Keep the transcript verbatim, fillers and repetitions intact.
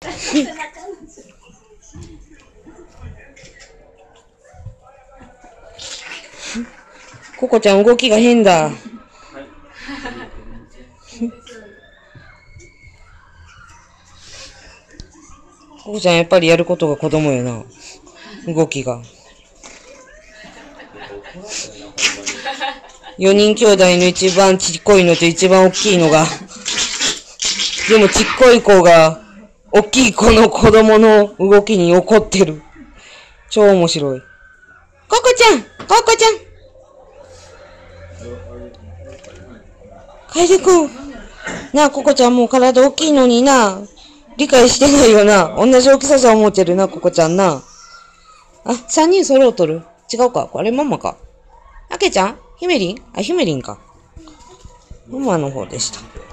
ココちゃん動きが変だ。ココちゃんやっぱりやることが子供やな。動きが。よにん兄弟の一番ちっこいのと一番大きいのが。でもちっこい子が、大きい子の子供の動きに怒ってる。超面白い。ココちゃんココちゃん楓くん。なあ、ココちゃんもう体大きいのにな。理解してないよな。同じ大きささ思ってるな、ココちゃんな。あ、三人揃うとる。違うか。これママか。あけちゃんひめりんあ、ひめりんか。ママの方でした。